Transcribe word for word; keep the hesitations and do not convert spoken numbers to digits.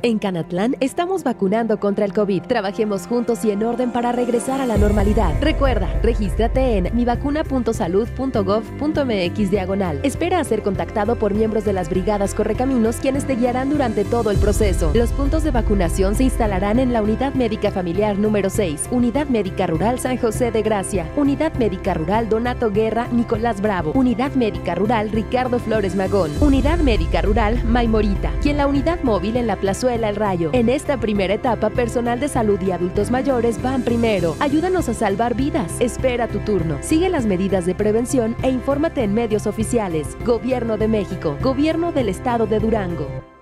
En Canatlán estamos vacunando contra el COVID. Trabajemos juntos y en orden para regresar a la normalidad. Recuerda, regístrate en mivacuna punto salud punto gov punto mx diagonal. Espera a ser contactado por miembros de las brigadas Correcaminos, quienes te guiarán durante todo el proceso. Los puntos de vacunación se instalarán en la Unidad Médica Familiar número seis, Unidad Médica Rural San José de Gracia, Unidad Médica Rural Donato Guerra Nicolás Bravo, Unidad Médica Rural Ricardo Flores Magón, Unidad Médica Rural Maimorita y en la Unidad Móvil en la Plazuela El Rayo. En esta primera etapa, personal de salud y adultos mayores van primero. Ayúdanos a salvar vidas. Espera tu turno. Sigue las medidas de prevención e infórmate en medios oficiales. Gobierno de México. Gobierno del Estado de Durango.